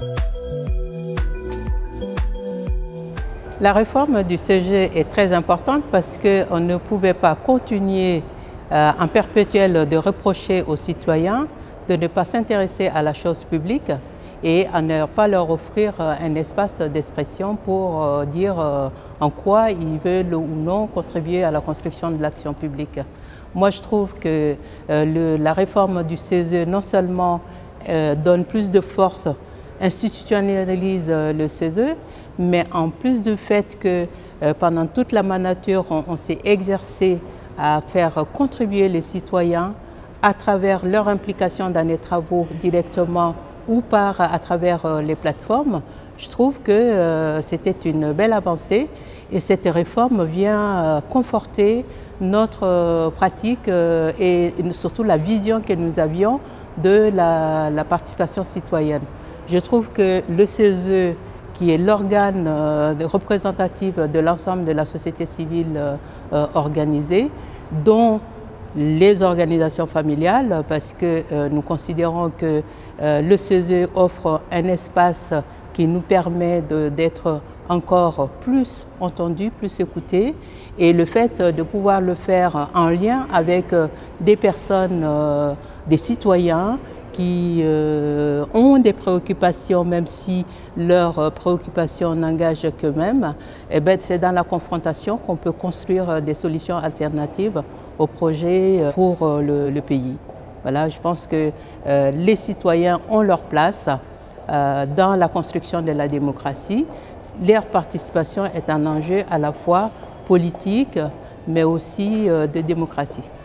La réforme du CESE est très importante parce qu'on ne pouvait pas continuer en perpétuel de reprocher aux citoyens de ne pas s'intéresser à la chose publique et à ne pas leur offrir un espace d'expression pour dire en quoi ils veulent ou non contribuer à la construction de l'action publique. Moi, je trouve que la réforme du CESE non seulement donne plus de force, institutionnalise le CESE, mais en plus du fait que pendant toute la mandature, on s'est exercé à faire contribuer les citoyens à travers leur implication dans les travaux directement ou à travers les plateformes. Je trouve que c'était une belle avancée et cette réforme vient conforter notre pratique et surtout la vision que nous avions de la participation citoyenne. Je trouve que le CESE, qui est l'organe représentatif de l'ensemble de la société civile organisée, dont les organisations familiales, parce que nous considérons que le CESE offre un espace qui nous permet d'être encore plus entendus, plus écoutés, et le fait de pouvoir le faire en lien avec des personnes, des citoyens, qui ont des préoccupations, même si leurs préoccupations n'engagent qu'eux-mêmes, eh bien, c'est dans la confrontation qu'on peut construire des solutions alternatives au projet pour le pays. Voilà, je pense que les citoyens ont leur place dans la construction de la démocratie. Leur participation est un enjeu à la fois politique, mais aussi de démocratie.